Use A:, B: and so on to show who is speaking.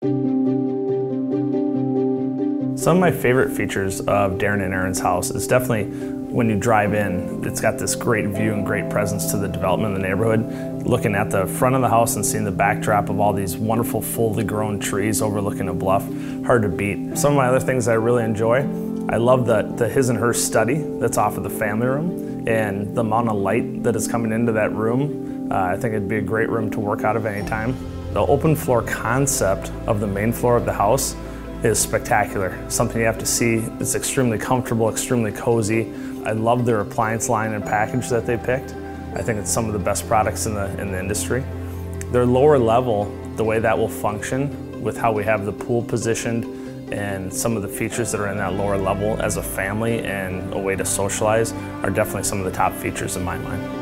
A: Some of my favorite features of Darin and Erin's house is definitely when you drive in, it's got this great view and great presence to the development of the neighborhood. Looking at the front of the house and seeing the backdrop of all these wonderful fully grown trees overlooking a bluff, hard to beat. Some of my other things I really enjoy, I love the his and her study that's off of the family room and the amount of light that is coming into that room. I think it'd be a great room to work out of anytime. The open floor concept of the main floor of the house is spectacular. Something you have to see. It's extremely comfortable, extremely cozy. I love their appliance line and package that they picked. I think it's some of the best products in the industry. Their lower level, the way that will function with how we have the pool positioned and some of the features that are in that lower level as a family and a way to socialize are definitely some of the top features in my mind.